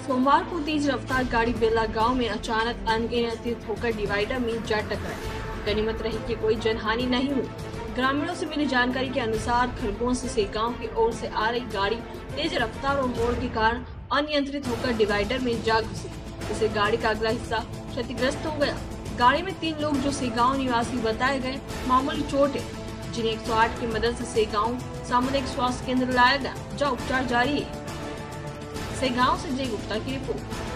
सोमवार को तेज रफ्तार गाड़ी बेला गांव में अचानक अनियंत्रित होकर डिवाइडर में जा टकराई। गनीमत रही कि कोई जनहानि नहीं हुई। ग्रामीणों से मिली जानकारी के अनुसार खरगोन से गांव की ओर से आ रही गाड़ी तेज रफ्तार और मोड़ के कारण अनियंत्रित होकर डिवाइडर में जा घुसी, जिससे गाड़ी का अगला हिस्सा क्षतिग्रस्त हो गया। गाड़ी में 3 लोग जो सेगांव निवासी बताए गए मामूली चोट है, जिन्हें 108 की मदद से सेगांव सामुदायिक स्वास्थ्य केंद्र लाया गया, जहाँ उपचार जारी है। सेगांव से जय गुप्ता की रिपोर्ट।